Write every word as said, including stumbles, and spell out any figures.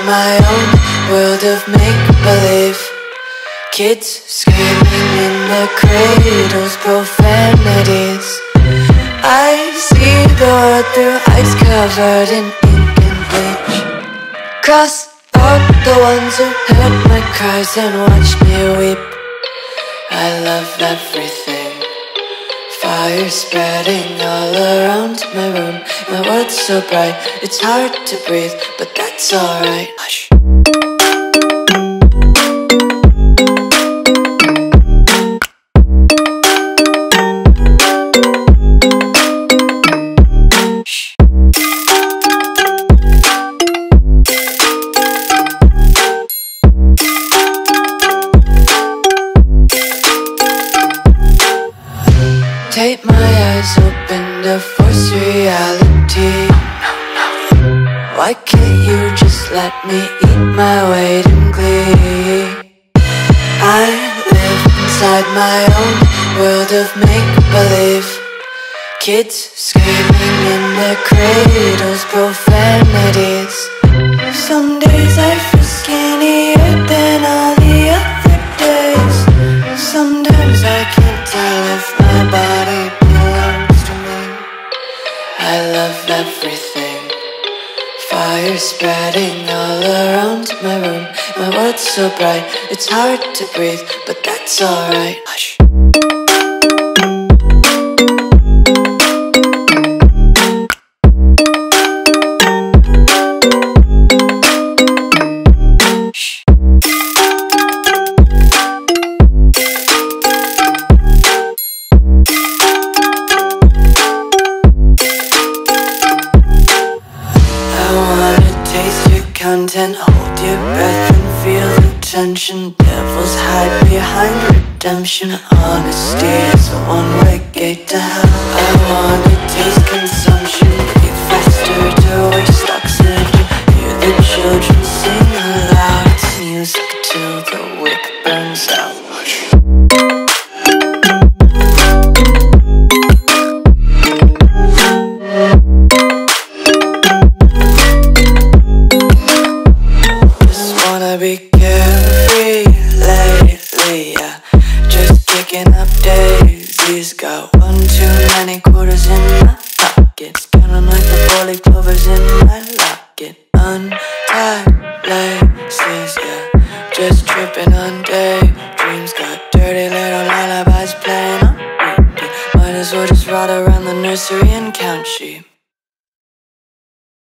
my own world of make-believe. Kids screaming in their cradles, profanities. I see the world through ice covered in ink and bleach. Cross out the ones who heard my cries and watched me weep. I love everything. Fire spreading all around my room. My world's so bright, it's hard to breathe, but that's alright. Hush. Tape my eyes open to force reality. Why can't you just let me eat my weight in glee? I live inside my own world of make-believe. Kids screaming in their cradles, profanities. Some days I feel skinnier than all the other days. Sometimes I can't tell if my body belongs to me. I love everything. Fire spreading all around my room. My world's so bright, it's hard to breathe, but that's alright. Hush. Content, hold your breath and feel the tension. Devils hide behind redemption. Honesty is a one-way gate to hell. I wanna taste consumption, breathe faster to waste oxygen. Hear the children sing aloud. It's music till the wick burns out. Be carefree lately, yeah. Just kicking up daisies. Got one too many quarters in my pocket. Counting like the four-leaf clovers in my locket. Untied laces, yeah. Just tripping on daydreams. Got dirty little lullabies playing on repeat. Might as well just ride around the nursery and count sheep.